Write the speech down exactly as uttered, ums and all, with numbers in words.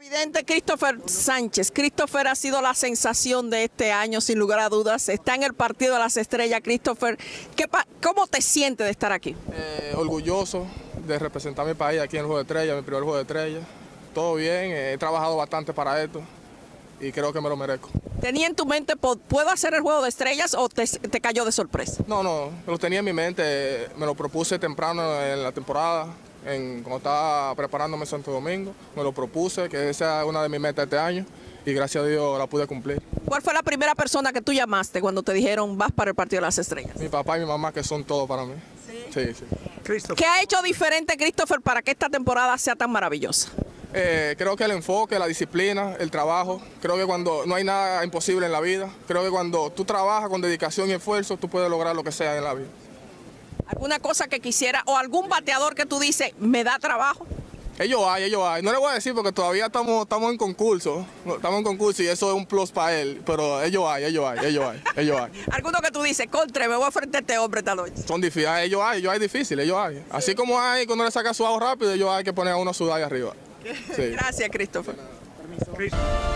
Presidente Christopher Sánchez. Christopher ha sido la sensación de este año, sin lugar a dudas. Está en el Partido de las Estrellas. Christopher, ¿qué ¿cómo te sientes de estar aquí? Eh, orgulloso de representar a mi país aquí en el Juego de Estrellas, mi primer Juego de Estrellas. Todo bien, he trabajado bastante para esto y creo que me lo merezco. ¿Tenía en tu mente, puedo hacer el Juego de Estrellas o te, te cayó de sorpresa? No, no, lo tenía en mi mente, me lo propuse temprano en la temporada. En, cuando estaba preparándome en Santo Domingo, me lo propuse, que esa es una de mis metas este año y gracias a Dios la pude cumplir. ¿Cuál fue la primera persona que tú llamaste cuando te dijeron vas para el Partido de las Estrellas? Mi papá y mi mamá, que son todo para mí. Sí, sí. sí. ¿Qué ha hecho diferente Christopher para que esta temporada sea tan maravillosa? Eh, creo que el enfoque, la disciplina, el trabajo, creo que cuando no hay nada imposible en la vida, creo que cuando tú trabajas con dedicación y esfuerzo, tú puedes lograr lo que sea en la vida. ¿Alguna cosa que quisiera o algún bateador que tú dices, me da trabajo? Ellos hay, ellos hay. No le voy a decir porque todavía estamos, estamos en concurso, estamos en concurso y eso es un plus para él, pero ellos hay, ellos hay, ellos hay, ellos hay. ¿Alguno que tú dices, contra, me voy a enfrentar a este hombre esta noche? Son difíciles, ellos hay, ellos hay difíciles, ellos hay. Así sí. Como hay cuando le saca su agua rápido, ellos hay que poner a uno a sudar ahí arriba. Sí. Gracias, Christopher. Permiso.